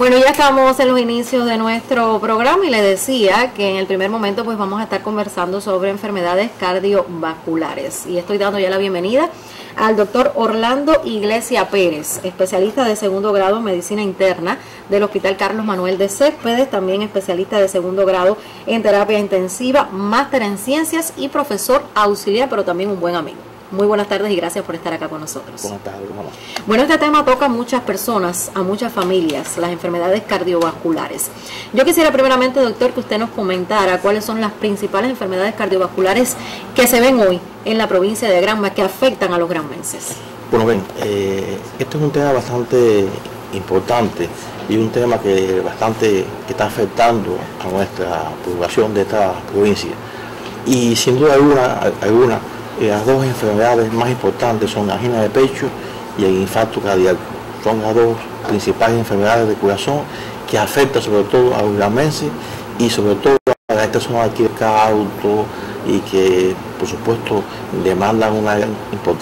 Bueno, ya estamos en los inicios de nuestro programa y le decía que en el primer momento pues vamos a estar conversando sobre enfermedades cardiovasculares. Y estoy dando ya la bienvenida al doctor Orlando Iglesia Pérez, especialista de segundo grado en medicina interna del Hospital Carlos Manuel de Céspedes, también especialista de segundo grado en terapia intensiva, máster en ciencias y profesor auxiliar, pero también un buen amigo. Muy buenas tardes y gracias por estar acá con nosotros. Buenas tardes, mamá. Bueno, este tema toca a muchas personas, a muchas familias, las enfermedades cardiovasculares. Yo quisiera primeramente, doctor, que usted nos comentara cuáles son las principales enfermedades cardiovasculares que se ven hoy en la provincia de Granma que afectan a los granmenses. Bueno, ven, este es un tema bastante importante y un tema que está afectando a nuestra población de esta provincia. Y sin duda alguna las dos enfermedades más importantes son la angina de pecho y el infarto cardíaco. Son las dos principales enfermedades del corazón que afectan sobre todo a los granmenses y sobre todo a las personas aquí de Cauto y que por supuesto demandan una gran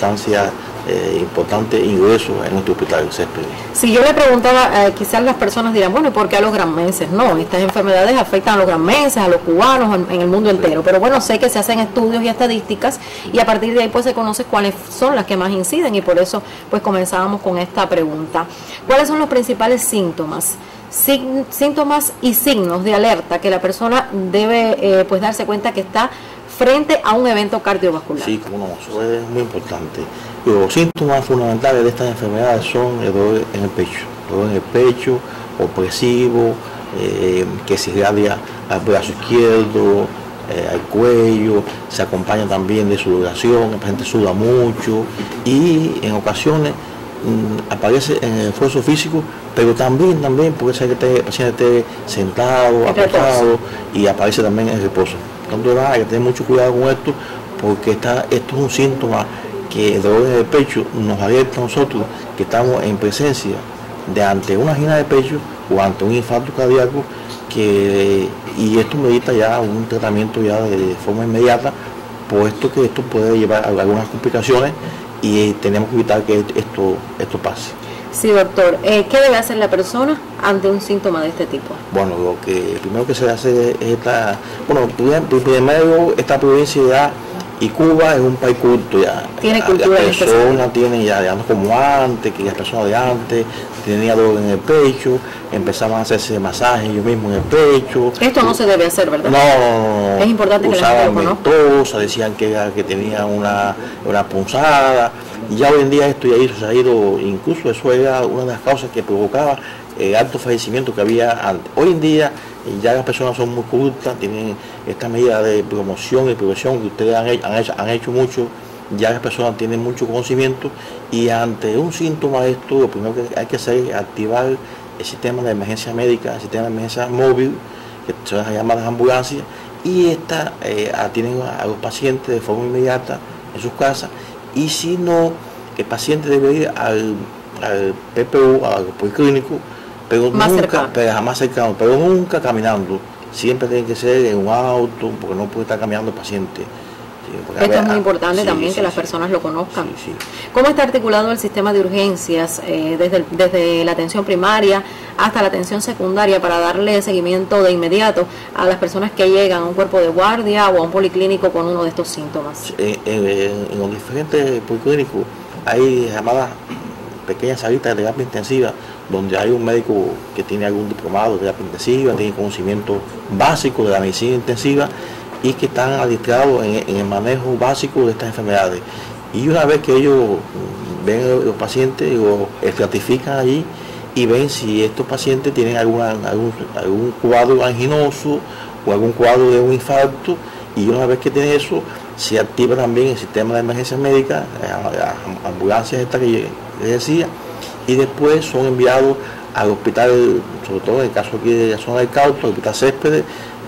importante ingreso en nuestro hospital de Céspedes. Si yo le preguntaba, quizás las personas dirán, bueno, ¿y por qué a los granmenses? No, estas enfermedades afectan a los granmenses, a los cubanos, en el mundo entero. Pero bueno, sé que se hacen estudios y estadísticas y a partir de ahí pues se conoce cuáles son las que más inciden y por eso pues comenzábamos con esta pregunta. ¿Cuáles son los principales síntomas? Síntomas y signos de alerta que la persona debe pues darse cuenta que está frente a un evento cardiovascular. Sí, como no, eso es muy importante. Los síntomas fundamentales de estas enfermedades son el dolor en el pecho, opresivo, que se irradia al brazo izquierdo, al cuello, se acompaña también de sudoración, el paciente suda mucho y en ocasiones aparece en el esfuerzo físico, pero también puede ser que el paciente esté sentado, acostado y aparece también en el reposo. Entonces hay que tener mucho cuidado con esto porque esto es un síntoma que el dolor en el pecho nos alerta a nosotros que estamos en presencia de ante una angina de pecho o ante un infarto cardíaco y esto medita ya un tratamiento ya de forma inmediata, puesto que esto puede llevar a algunas complicaciones y tenemos que evitar que esto pase. Sí, doctor. ¿Qué debe hacer la persona ante un síntoma de este tipo? Bueno, lo que primero que se hace es primero esta provincia ya y Cuba es un país culto ya. Tiene cultura. Las personas tienen ya no como antes, que las personas de antes tenían dolor en el pecho, empezaban a hacerse masajes ellos mismos en el pecho. Esto no se debe hacer, ¿verdad? No. Es importante que la gente lo conozca. Mentosa, decían que tenía una punzada. Y ya hoy en día esto ya se ha ido, incluso eso era una de las causas que provocaba el alto fallecimiento que había antes. Hoy en día ya las personas son muy cultas, tienen esta medida de promoción y prevención que ustedes han hecho mucho, ya las personas tienen mucho conocimiento y ante un síntoma de esto, lo primero que hay que hacer es activar el sistema de emergencia médica, el sistema de emergencia móvil, que son las llamadas ambulancias, y atienden a los pacientes de forma inmediata en sus casas. Y si no, el paciente debe ir al PPU, al policlínico, pero jamás cercano, pero nunca caminando. Siempre tiene que ser en un auto, porque no puede estar caminando el paciente. Esto es muy importante también que las personas lo conozcan. Sí. ¿Cómo está articulado el sistema de urgencias desde la atención primaria hasta la atención secundaria para darle seguimiento de inmediato a las personas que llegan a un cuerpo de guardia o a un policlínico con uno de estos síntomas? En los diferentes policlínicos hay llamadas pequeñas salitas de terapia intensiva donde hay un médico que tiene algún diplomado de terapia intensiva, tiene conocimiento básico de la medicina intensiva y que están adiestrados en el manejo básico de estas enfermedades. Y una vez que ellos ven los pacientes, lo estratifican allí y ven si estos pacientes tienen algún cuadro anginoso o algún cuadro de un infarto, y una vez que tienen eso, se activa también el sistema de emergencia médica, las ambulancias estas que les decía, y después son enviados al hospital, sobre todo en el caso aquí de la zona del Cauto, al hospital Céspedes,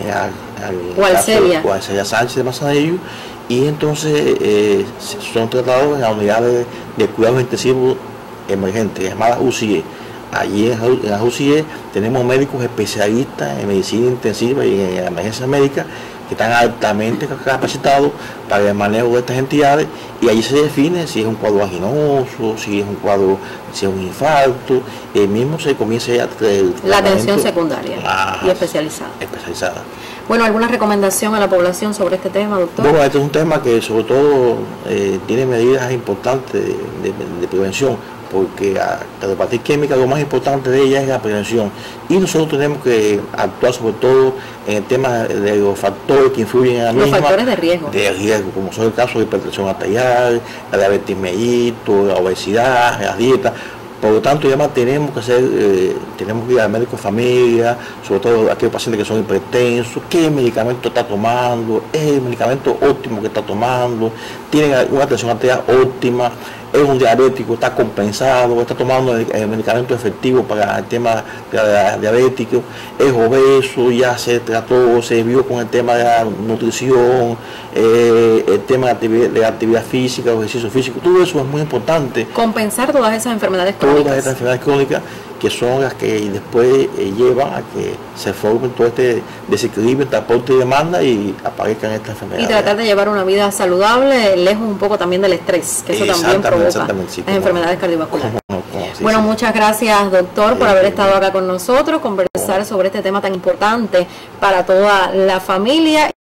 o al Celia Sánchez de Manzanillo, y entonces son tratados en la unidad de cuidados intensivos emergentes, llamada UCIE. Allí en la UCIE tenemos médicos especialistas en medicina intensiva y en emergencia médica que están altamente capacitados para el manejo de estas entidades, y allí se define si es un cuadro vaginoso, si es un cuadro, si es un infarto, y mismo se comienza ya la atención secundaria y especializada. Bueno, ¿alguna recomendación a la población sobre este tema, doctor? Bueno, este es un tema que sobre todo tiene medidas importantes de prevención, porque la cardiopatía isquémica, lo más importante de ella es la prevención, y nosotros tenemos que actuar sobre todo en el tema de los factores que influyen en la misma. Los factores de riesgo. De riesgo, como son el caso de hipertensión arterial, la diabetes mellitus, la obesidad, la dieta. Por lo tanto, ya más tenemos que ir al médico de familia, sobre todo aquellos pacientes que son hipertensos, qué medicamento está tomando, es el medicamento óptimo que está tomando, tienen una tensión arterial óptima, es un diabético, está compensado, está tomando el medicamento efectivo para el tema diabético, es obeso, ya se trató, se vio con el tema de la nutrición, el tema de la actividad física, el ejercicio físico, todo eso es muy importante. Compensar todas esas enfermedades crónicas. Todas estas enfermedades crónicas, que son las que después llevan a que se forme todo este desequilibrio entre aporte y demanda y aparezcan estas enfermedades. Y tratar de llevar una vida saludable, lejos un poco también del estrés, que eso también provoca las enfermedades cardiovasculares. Bueno, muchas gracias, doctor, por haber estado acá con nosotros, conversar sobre este tema tan importante para toda la familia.